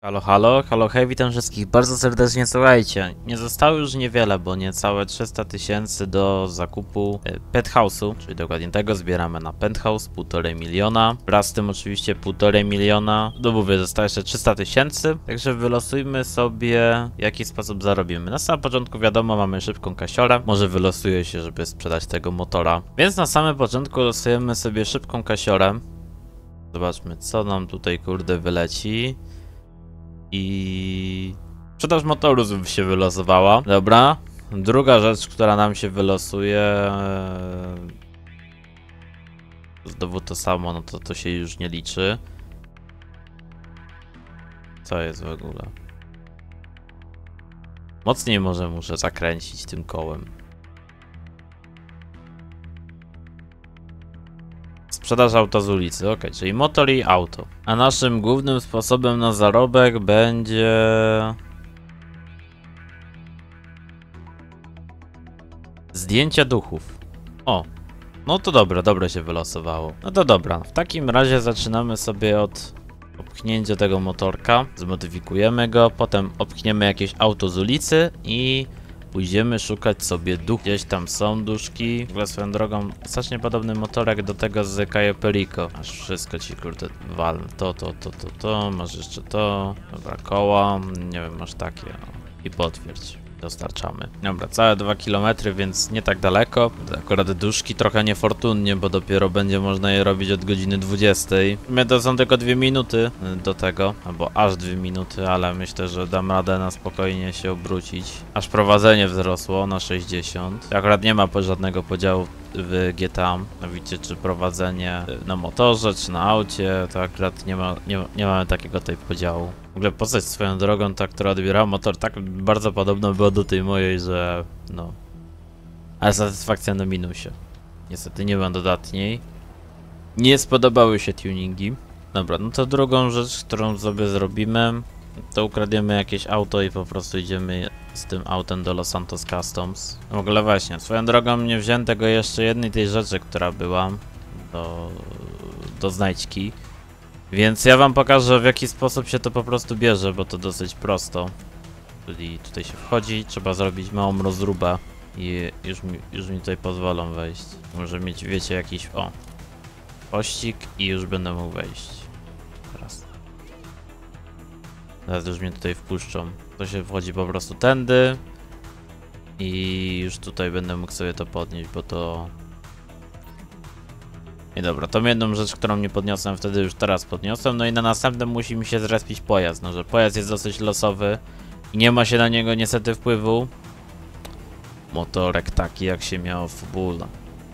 Halo, halo, halo, hej, witam wszystkich bardzo serdecznie. Słuchajcie, nie zostało już niewiele, bo niecałe 300 000 do zakupu penthouse'u, czyli dokładnie tego zbieramy na penthouse, 1,5 miliona. Wraz z tym oczywiście 1,5 miliona, no mówię, zostało jeszcze 300 000, także wylosujmy sobie, w jaki sposób zarobimy. Na samym początku wiadomo, mamy szybką kasiorę, może wylosuję się, żeby sprzedać tego motora. Więc na samym początku losujemy sobie szybką kasiorę. Zobaczmy, co nam tutaj kurde wyleci. I sprzedaż motoru się wylosowała. Dobra. Druga rzecz, która nam się wylosuje, znowu to samo, no to się już nie liczy. Co jest w ogóle? Mocniej może muszę zakręcić tym kołem. Sprzedaż auta z ulicy, ok, czyli motor i auto. A naszym głównym sposobem na zarobek będzie... zdjęcie duchów. O, no to dobra, dobre się wylosowało. No to dobra, w takim razie zaczynamy sobie od opchnięcia tego motorka. Zmodyfikujemy go, potem opchniemy jakieś auto z ulicy i... pójdziemy szukać sobie duch. Gdzieś tam są duszki. W ogóle swoją drogą, strasznie podobny motorek do tego z Cayo Perico. Aż wszystko ci kurde walne. To, masz jeszcze to. Dobra, koła. Nie wiem, masz takie. I potwierdź. Dostarczamy. Dobra, całe 2 km, więc nie tak daleko. Akurat duszki trochę niefortunnie, bo dopiero będzie można je robić od godziny 20. To są tylko 2 minuty do tego, albo aż 2 minuty, ale myślę, że dam radę na spokojnie się obrócić. Aż prowadzenie wzrosło na 60. Akurat nie ma żadnego podziału w GTA, widzicie, czy prowadzenie na motorze, czy na aucie, to akurat nie mamy takiego tutaj podziału. W ogóle postać swoją drogą, ta, która odbierała motor, tak bardzo podobno była do tej mojej, że no... Ale satysfakcja na minusie. Niestety nie ma dodatniej. Nie spodobały się tuningi. Dobra, no to drugą rzecz, którą sobie zrobimy, to ukradniemy jakieś auto i po prostu idziemy z tym autem do Los Santos Customs. W ogóle właśnie, swoją drogą nie wziąłem tego jeszcze jednej tej rzeczy, która była do znajdźki. Więc ja wam pokażę, w jaki sposób się to po prostu bierze, bo to dosyć prosto. Czyli tutaj się wchodzi, trzeba zrobić małą rozróbę i już mi tutaj pozwolą wejść. Może mieć, wiecie, jakiś, pościg i już będę mógł wejść. Teraz już mnie tutaj wpuszczą. To się wchodzi po prostu tędy i już tutaj będę mógł sobie to podnieść, bo to... I dobra, tą jedną rzecz, którą nie podniosłem wtedy, już teraz podniosłem. No i na następnym musi mi się zrespić pojazd. No, że pojazd jest dosyć losowy i nie ma się na niego niestety wpływu. Motorek taki, jak się miało w fabule.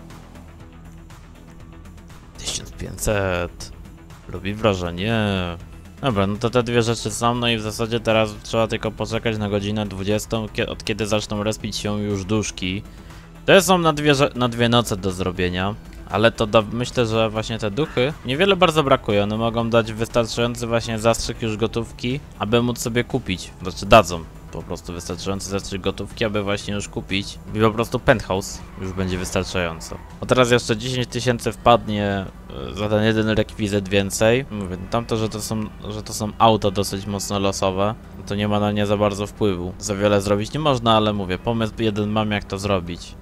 1500. Robi wrażenie. Dobra, no to te dwie rzeczy są, no i w zasadzie teraz trzeba tylko poczekać na godzinę 20, od kiedy zaczną respić się już duszki. To są na dwie noce do zrobienia, ale to myślę, że właśnie te duchy niewiele bardzo brakuje, one mogą dać wystarczający właśnie zastrzyk już gotówki, aby móc sobie kupić, znaczy dadzą po prostu wystarczający zastrzyk gotówki, aby właśnie już kupić i po prostu penthouse już będzie wystarczająco. A teraz jeszcze 10 000 wpadnie za ten jeden rekwizyt więcej. Mówię, tamto, że to są auta dosyć mocno losowe, to nie ma na nie za bardzo wpływu. Za wiele zrobić nie można, ale mówię, pomysł jeden mam, jak to zrobić.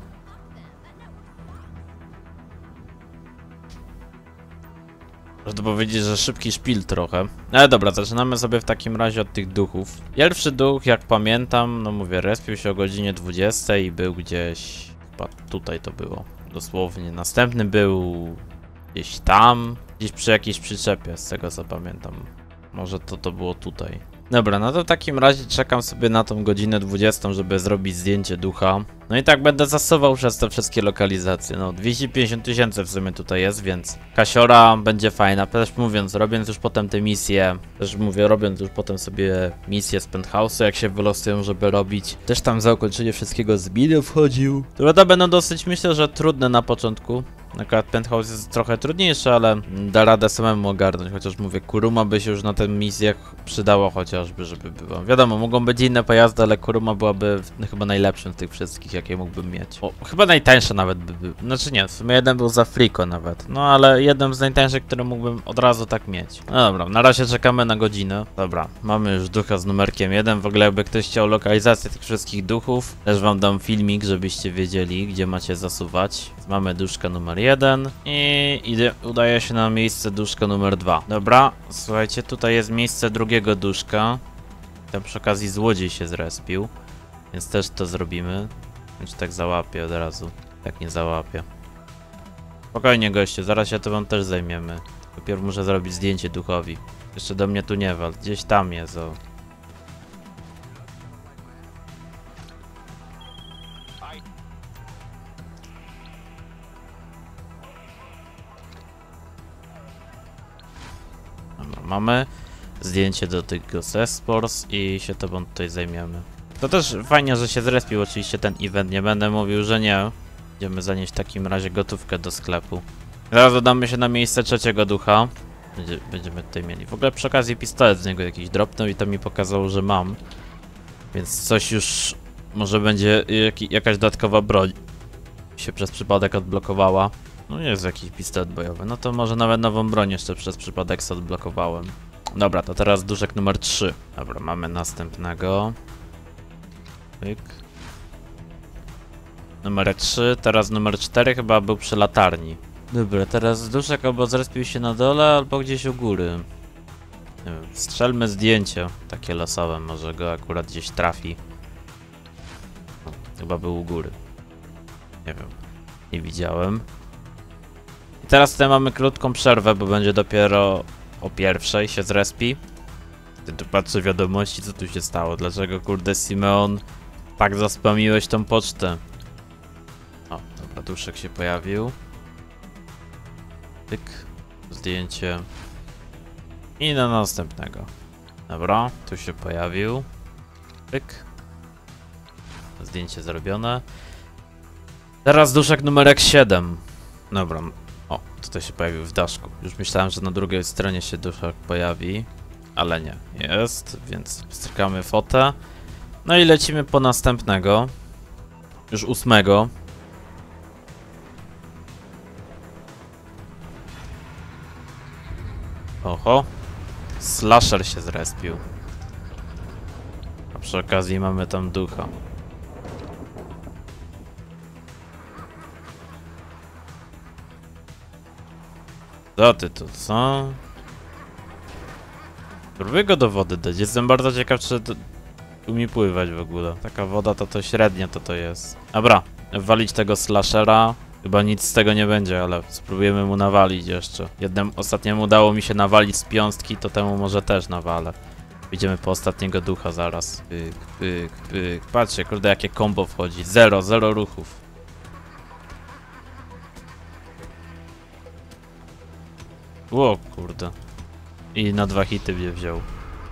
Można powiedzieć, że szybki szpil trochę. Ale dobra, zaczynamy sobie w takim razie od tych duchów. Pierwszy duch, jak pamiętam, no mówię, respił się o godzinie 20 i był gdzieś... chyba tutaj to było, dosłownie. Następny był gdzieś tam, gdzieś przy jakiejś przyczepie, z tego co pamiętam. Może to było tutaj. Dobra, no to w takim razie czekam sobie na tą godzinę 20, żeby zrobić zdjęcie ducha. No i tak będę zasuwał przez te wszystkie lokalizacje. No 250 000 w sumie tutaj jest, więc kasiora będzie fajna. Też mówiąc, robiąc już potem te misje, robiąc już potem sobie misje z penthouse'u, jak się wylosują, żeby robić. Też tam za ukończenie wszystkiego z bilu wchodził. Które to będą dosyć, myślę, że trudne na początku. Akurat Penthouse jest trochę trudniejszy, ale da radę samemu ogarnąć, chociaż mówię, Kuruma by się już na tych misjach przydało chociażby, żeby było. Wiadomo, mogą być inne pojazdy, ale Kuruma byłaby chyba najlepszym z tych wszystkich, jakie mógłbym mieć. O, chyba najtańsze nawet by był. Znaczy nie, w sumie jeden był za Frico nawet. No ale jeden z najtańszych, który mógłbym od razu tak mieć. No dobra, na razie czekamy na godzinę. Dobra, mamy już ducha z numerkiem 1. W ogóle jakby ktoś chciał lokalizację tych wszystkich duchów, też wam dam filmik, żebyście wiedzieli, gdzie macie zasuwać. Mamy duszka numer 1 i udaje się na miejsce duszka numer 2. Dobra, słuchajcie, tutaj jest miejsce drugiego duszka. Tam przy okazji złodziej się zrespił, więc też to zrobimy. Znaczy tak załapię od razu. Tak nie załapię. Spokojnie goście, zaraz się to wam też zajmiemy. Dopiero muszę zrobić zdjęcie duchowi. Jeszcze do mnie tu nie wal, gdzieś tam jest, o. Dobra, mamy zdjęcie do tych Ghost Esports i się tobą tutaj zajmiemy. To też fajnie, że się zrespił oczywiście ten event, nie będę mówił, że nie. Będziemy zanieść w takim razie gotówkę do sklepu. Zaraz dodamy się na miejsce trzeciego ducha. Będziemy tutaj mieli. W ogóle przy okazji pistolet z niego jakiś dropnął i to mi pokazało, że mam. Więc coś już może będzie jakaś dodatkowa broń się przez przypadek odblokowała. No jest jakiś pistolet bojowy. No to może nawet nową broń jeszcze przez przypadek sobie odblokowałem. Dobra, to teraz duszek numer 3. Dobra, mamy następnego. Pyk. Numer 3, teraz numer 4 chyba był przy latarni. Dobra, teraz duszek albo zrespił się na dole, albo gdzieś u góry. Nie wiem, strzelmy zdjęcie, takie losowe, może go akurat gdzieś trafi. No, chyba był u góry. Nie wiem, nie widziałem. I teraz tutaj mamy krótką przerwę, bo będzie dopiero o pierwszej się zrespi. Ty tu patrzę wiadomości, co tu się stało, dlaczego kurde Simeon tak zaspamiłeś tą pocztę. O, dobra, duszek się pojawił. Tyk, zdjęcie. I na następnego. Dobra, tu się pojawił. Tyk. Zdjęcie zrobione. Teraz duszek numerek 7. Dobra. O, tutaj się pojawił w daszku. Już myślałem, że na drugiej stronie się duszek pojawi. Ale nie, jest, więc strykamy fotę. No i lecimy po następnego. Już 8. Oho. Slasher się zrespił. A przy okazji mamy tam ducha. Co ty tu, co? Próbuję go do wody dać. Jestem bardzo ciekaw, czy umie pływać w ogóle. Taka woda to średnia to jest. Dobra, walić tego slashera. Chyba nic z tego nie będzie, ale spróbujemy mu nawalić jeszcze. Ostatniemu udało mi się nawalić z piąstki, to temu może też nawalę. Idziemy po ostatniego ducha zaraz. Pyk, pyk, pyk. Patrzcie, kurde, jakie combo wchodzi. Zero ruchów. Ło, kurde. I na 2 hity mnie wziął.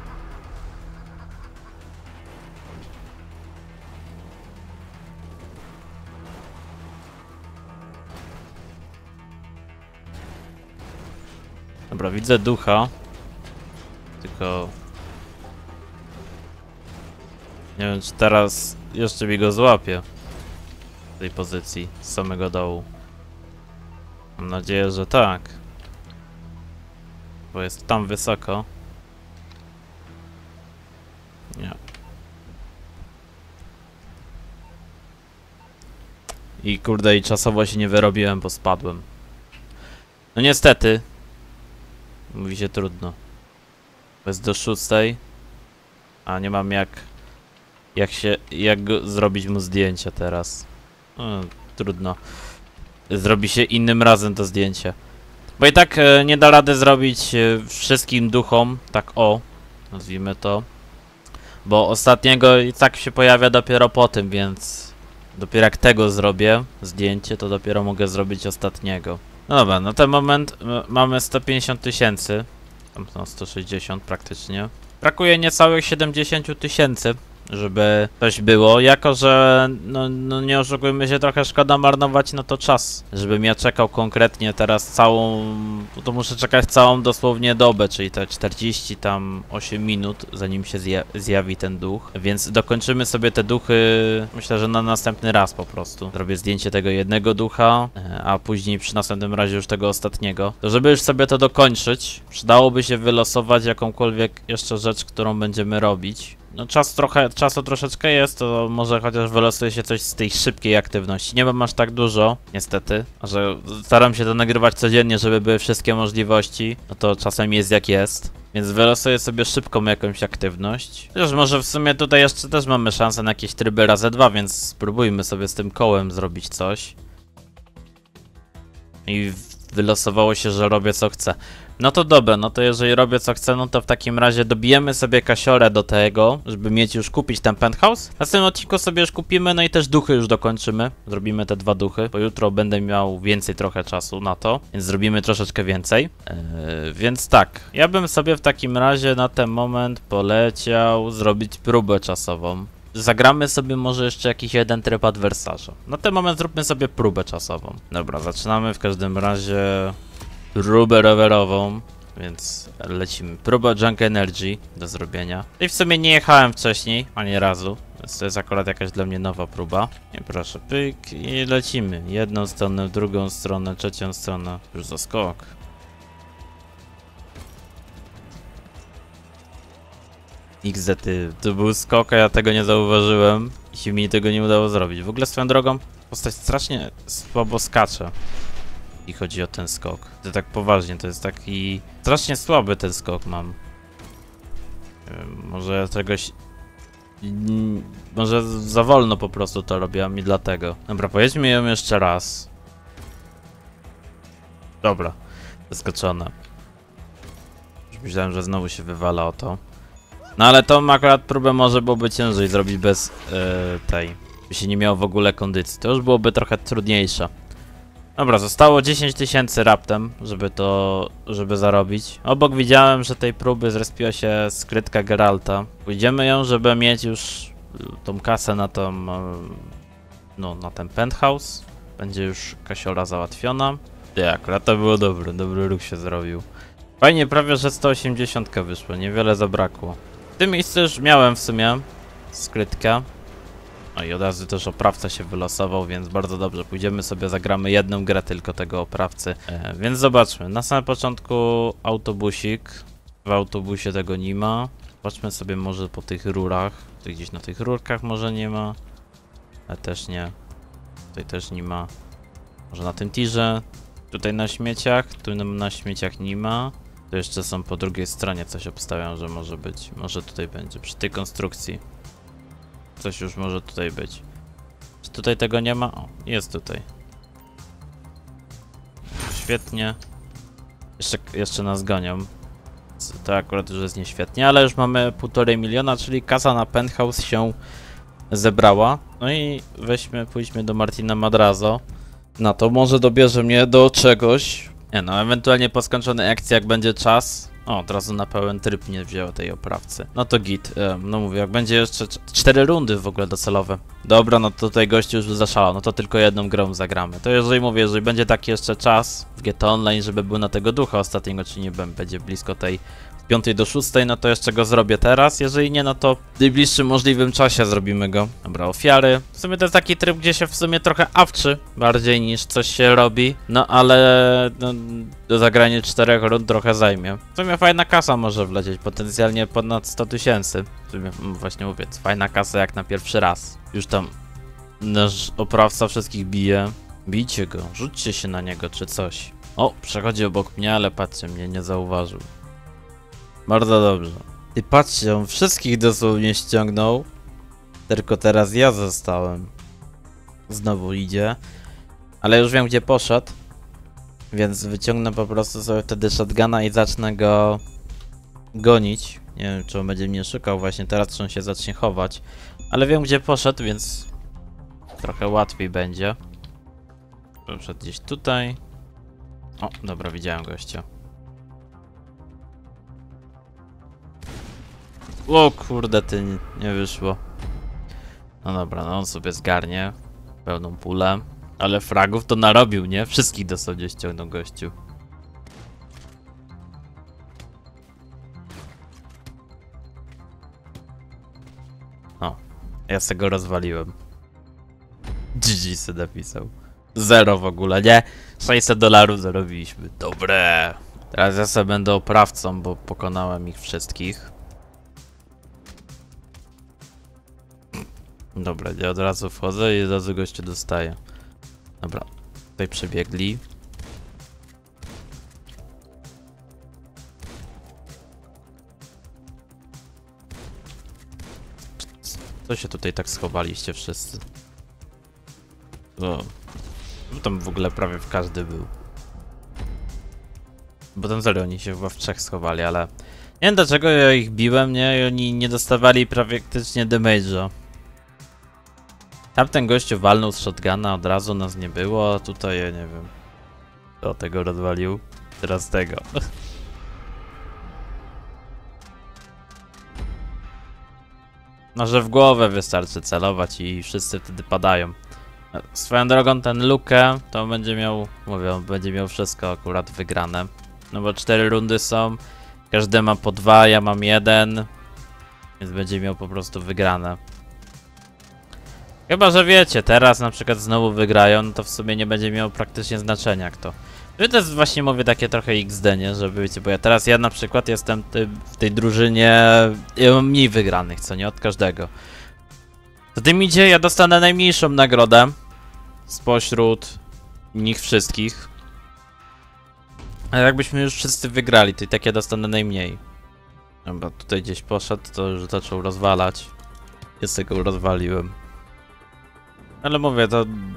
Dobra, widzę ducha. Tylko... nie wiem, czy teraz jeszcze mi go złapie. W tej pozycji, z samego dołu. Mam nadzieję, że tak. Bo jest tam wysoko. Nie. I kurde, i czasowo się nie wyrobiłem, bo spadłem. No niestety. Mówi się trudno. Jest do 6. A nie mam jak zrobić mu zdjęcia teraz. Trudno. Zrobi się innym razem to zdjęcie. Bo i tak nie da rady zrobić wszystkim duchom, tak o, nazwijmy to. Bo ostatniego i tak się pojawia dopiero po tym, więc dopiero jak tego zrobię, zdjęcie, to dopiero mogę zrobić ostatniego. No dobra, na ten moment mamy 150 000, tam są 160 praktycznie. Brakuje niecałych 70 000 żeby coś było, jako że no nie oszukujmy się, trochę szkoda marnować na to czas, żebym ja czekał konkretnie teraz całą, to muszę czekać całą dosłownie dobę, czyli te 48 minut, zanim się zjawi ten duch, więc dokończymy sobie te duchy, myślę, że na następny raz po prostu. Zrobię zdjęcie tego jednego ducha, a później przy następnym razie już tego ostatniego. To żeby już sobie to dokończyć, przydałoby się wylosować jakąkolwiek jeszcze rzecz, którą będziemy robić. No czasu troszeczkę jest, to może chociaż wylosuje się coś z tej szybkiej aktywności. Nie mam aż tak dużo, niestety, że staram się to nagrywać codziennie, żeby były wszystkie możliwości, no to czasem jest jak jest. Więc wylosuję sobie szybką jakąś aktywność. Chociaż może w sumie tutaj jeszcze też mamy szansę na jakieś tryby razy 2, więc spróbujmy sobie z tym kołem zrobić coś. I wylosowało się, że robię co chcę. No to dobra, no to jeżeli robię co chcę, no to w takim razie dobijemy sobie kasiorę do tego, żeby mieć już kupić ten penthouse. Na tym odcinku sobie już kupimy, no i też duchy już dokończymy. Zrobimy te 2 duchy, bo jutro będę miał więcej trochę czasu na to, więc zrobimy troszeczkę więcej. Więc tak, ja bym sobie w takim razie na ten moment poleciał zrobić próbę czasową. Zagramy sobie może jeszcze jakiś jeden tryb adwersarza. Na ten moment zróbmy sobie próbę czasową. Dobra, zaczynamy w każdym razie próbę rowerową, więc lecimy. Próba Junk Energy do zrobienia. I w sumie nie jechałem wcześniej, ani razu, więc to jest akurat jakaś dla mnie nowa próba. I proszę, pyk i lecimy. Jedną stronę, drugą stronę, trzecią stronę. Już za skok. XD, to był skok, a ja tego nie zauważyłem i się mi tego nie udało zrobić. W ogóle swoją drogą postać strasznie słabo skacze, jeśli chodzi o ten skok. To tak poważnie, to jest taki strasznie słaby ten skok mam. Nie wiem, może czegoś... Może za wolno po prostu to robiłam i dlatego. Dobra, pojedźmy ją jeszcze raz. Dobra, zaskoczona. Już myślałem, że znowu się wywala o to. No ale tą akurat próbę może byłoby ciężej zrobić bez tej. By się nie miało w ogóle kondycji. To już byłoby trochę trudniejsze. Dobra, zostało 10 000 raptem, żeby zarobić. Obok widziałem, że tej próby zrespiła się skrytka Geralta. Pójdziemy ją, żeby mieć już tą kasę na tą, no na ten penthouse. Będzie już kasiora załatwiona. Nie, akurat to było dobry ruch się zrobił. Fajnie, prawie że 180 wyszło, niewiele zabrakło. W tym miejscu już miałem w sumie skrytkę. No i od razu też oprawca się wylosował, więc bardzo dobrze. Pójdziemy sobie, zagramy jedną grę tylko tego oprawcy. Więc zobaczmy. Na samym początku autobusik. W autobusie tego nie ma. Zobaczmy sobie może po tych rurach. Tutaj gdzieś na tych rurkach może nie ma. Ale też nie. Tutaj też nie ma. Może na tym tirze. Tutaj na śmieciach. Tu na śmieciach nie ma. Tu jeszcze są po drugiej stronie, coś obstawiam, że może być. Może tutaj będzie, przy tej konstrukcji. Coś już może tutaj być. Czy tutaj tego nie ma? O, jest tutaj. Świetnie. Jeszcze nas gonią. To akurat już jest nieświetnie, ale już mamy 1,5 miliona, czyli kasa na penthouse się zebrała. No i pójdźmy do Martina Madrazo. No to może dobierze mnie do czegoś. Nie no, ewentualnie po skończonej akcji, jak będzie czas. O, od razu na pełen tryb nie wzięło tej oprawcy. No to git. No mówię, jak będzie jeszcze 4 rundy w ogóle docelowe. Dobra, no to tutaj gościu już zaszalał. No to tylko jedną grą zagramy. To jeżeli będzie taki jeszcze czas w GTA Online, żeby był na tego ducha ostatniego, czy nie będzie blisko tej 5 do 6, no to jeszcze go zrobię teraz. Jeżeli nie, no to w najbliższym możliwym czasie zrobimy go. Dobra, ofiary. W sumie to jest taki tryb, gdzie się w sumie trochę awczy bardziej niż coś się robi. No ale no, do zagrania 4 rund trochę zajmie. W sumie fajna kasa może wlecieć, potencjalnie ponad 100 000. W sumie właśnie mówię, fajna kasa jak na pierwszy raz. Już tam nasz oprawca wszystkich bije. Bijcie go, rzućcie się na niego czy coś. O, przechodzi obok mnie, ale patrzcie, mnie nie zauważył. Bardzo dobrze. I patrzcie, on wszystkich dosłownie ściągnął. Tylko teraz ja zostałem. Znowu idzie. Ale już wiem, gdzie poszedł. Więc wyciągnę po prostu sobie wtedy shotguna i zacznę go gonić. Nie wiem, czy on będzie mnie szukał właśnie teraz, czy on się zacznie chować. Ale wiem, gdzie poszedł, więc trochę łatwiej będzie. Poszedł gdzieś tutaj. O, dobra, widziałem gościa. O kurde, ty nie wyszło. No dobra, no on sobie zgarnie pełną pulę. Ale fragów to narobił, nie? Wszystkich dosłownie ściągnął gościu. O, ja se go rozwaliłem. GG se napisał. Zero w ogóle, nie? $600 zarobiliśmy. Dobre. Teraz ja sobie będę oprawcą, bo pokonałem ich wszystkich. Dobra, ja od razu wchodzę i od razu goście dostaję. Dobra, tutaj przebiegli. Co się tutaj tak schowaliście wszyscy? O, no tam w ogóle prawie w każdy był. Bo tam serio oni się chyba w trzech schowali, ale... Nie wiem dlaczego ja ich biłem, nie? I oni nie dostawali praktycznie damage'a. Tamten gościu walnął z shotguna, od razu nas nie było, a tutaj ja nie wiem. Kto tego rozwalił? Teraz tego. No, że w głowę wystarczy celować i wszyscy wtedy padają. Swoją drogą ten Luke to będzie miał, mówię, będzie miał wszystko akurat wygrane. No bo 4 rundy są, każdy ma po 2, ja mam 1. Więc będzie miał po prostu wygrane. Chyba, że wiecie, teraz na przykład znowu wygrają, no to w sumie nie będzie miało praktycznie znaczenia kto. To jest właśnie, mówię, takie trochę XD, nie? Żeby wiecie, bo ja na przykład jestem w tej drużynie, ja mam mniej wygranych, co nie? Od każdego. To tym idzie, ja dostanę najmniejszą nagrodę spośród nich wszystkich. A jakbyśmy już wszyscy wygrali, to i tak ja dostanę najmniej. Dobra, tutaj gdzieś poszedł, to już zaczął rozwalać. Ja sobie go rozwaliłem. Ale mówię,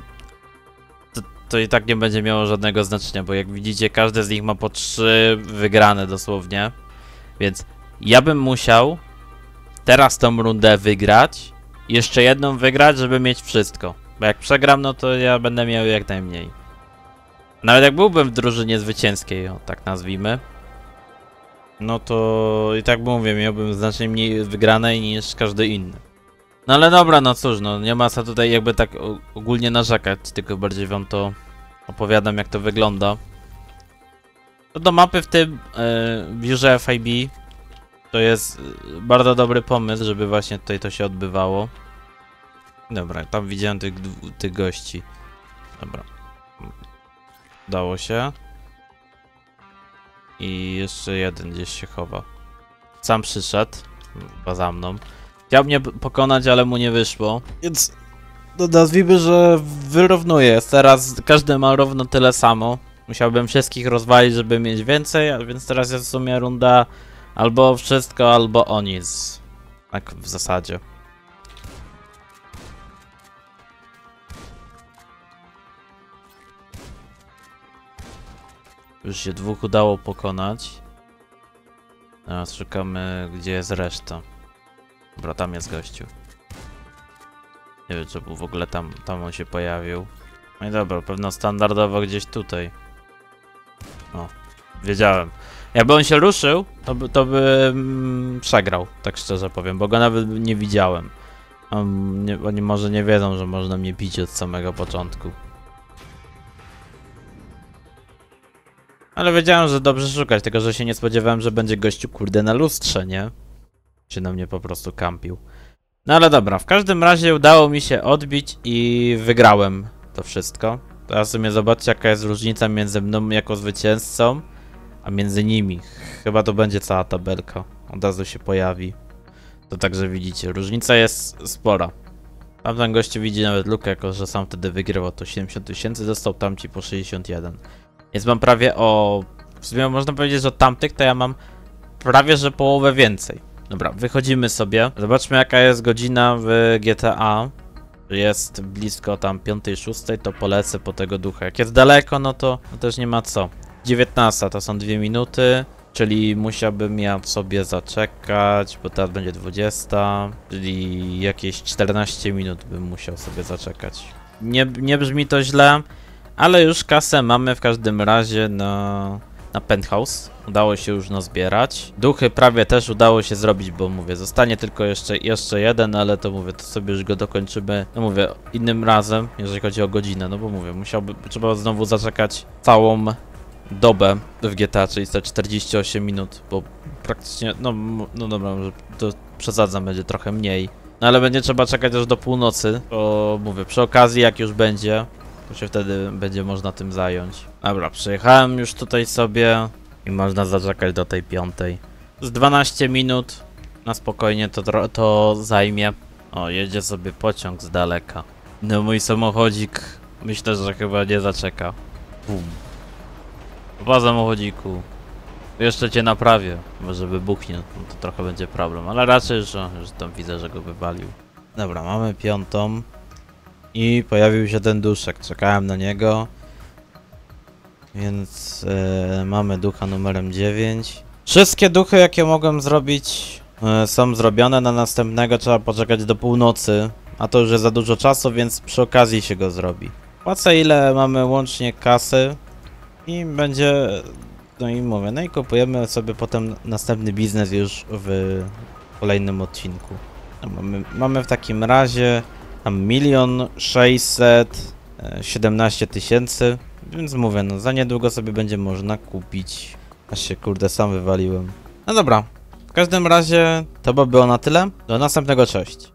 to i tak nie będzie miało żadnego znaczenia, bo jak widzicie, każdy z nich ma po 3 wygrane dosłownie. Więc ja bym musiał teraz tą rundę wygrać, jeszcze jedną wygrać, żeby mieć wszystko. Bo jak przegram, no to ja będę miał jak najmniej. Nawet jak byłbym w drużynie zwycięskiej, o, tak nazwijmy, no to i tak mówię, miałbym znacznie mniej wygranej niż każdy inny. No ale dobra, no cóż, no nie ma co tutaj jakby tak ogólnie narzekać, tylko bardziej wam to opowiadam, jak to wygląda. To do mapy w tym biurze FIB to jest bardzo dobry pomysł, żeby właśnie tutaj to się odbywało. Dobra, tam widziałem tych gości. Dobra. Udało się. I jeszcze jeden gdzieś się chowa. Sam przyszedł, chyba za mną. Chciał mnie pokonać, ale mu nie wyszło. Więc no, nazwijmy, że wyrównuję. Teraz każdy ma równo tyle samo. Musiałbym wszystkich rozwalić, żeby mieć więcej, a więc teraz jest w sumie runda albo wszystko, albo o nic. Tak w zasadzie. Już się 2 udało pokonać. Teraz szukamy, gdzie jest reszta. Dobra, tam jest gościu. Nie wiem, czy był w ogóle tam on się pojawił. No i dobra, pewno standardowo gdzieś tutaj. O, wiedziałem. Jakby on się ruszył, to by przegrał, tak szczerze powiem, bo go nawet nie widziałem. Oni może nie wiedzą, że można mnie bić od samego początku. Ale wiedziałem, że dobrze szukać, tylko że się nie spodziewałem, że będzie gościu kurde na lustrze, nie? Się na mnie po prostu kampił. No ale dobra, w każdym razie udało mi się odbić i wygrałem to wszystko. Teraz sobie zobaczcie, jaka jest różnica między mną jako zwycięzcą, a między nimi. Chyba to będzie cała tabelka. Od razu się pojawi. To także widzicie, różnica jest spora. Tamten gościu widzi nawet Lukę, jako że sam wtedy wygrywał to 70 000, dostał tamci po 61. Więc mam prawie o... W sumie można powiedzieć, że od tamtych to ja mam prawie że połowę więcej. Dobra, wychodzimy sobie. Zobaczmy, jaka jest godzina w GTA. Jest blisko tam 5-6, to polecę po tego ducha. Jak jest daleko, no to też nie ma co. 19 to są 2 minuty, czyli musiałbym ja sobie zaczekać, bo teraz będzie 20, czyli jakieś 14 minut bym musiał sobie zaczekać. Nie brzmi to źle, ale już kasę mamy w każdym razie na penthouse. Udało się już nazbierać. Duchy prawie też udało się zrobić, bo mówię, zostanie tylko jeszcze jeden, ale to mówię, to sobie już go dokończymy, no mówię, innym razem, jeżeli chodzi o godzinę, no bo mówię, trzeba znowu zaczekać całą dobę w GTA, czyli te 48 minut, bo praktycznie, no dobra, może to przesadzam, będzie trochę mniej. No ale będzie trzeba czekać aż do północy, bo mówię, przy okazji jak już będzie, to się wtedy będzie można tym zająć. Dobra, przyjechałem już tutaj sobie i można zaczekać do tej 5. Z 12 minut na spokojnie to zajmie. O, jedzie sobie pociąg z daleka. No mój samochodzik myślę, że chyba nie zaczeka. Bum. Po samochodziku. Jeszcze cię naprawię, może wybuchnie, no to trochę będzie problem, ale raczej, że tam widzę, że go wywalił. Dobra, mamy 5. I pojawił się ten duszek, czekałem na niego. Więc mamy ducha numerem 9. Wszystkie duchy, jakie mogłem zrobić, są zrobione. Na następnego trzeba poczekać do północy, a to już jest za dużo czasu, więc przy okazji się go zrobi. Płacę ile mamy łącznie kasy i będzie... No i mówię, no i kupujemy sobie potem następny biznes już w kolejnym odcinku. No mamy w takim razie tam 1 617 000, więc mówię, no za niedługo sobie będzie można kupić. Aż się kurde sam wywaliłem. No dobra, w każdym razie to by było na tyle. Do następnego, cześć.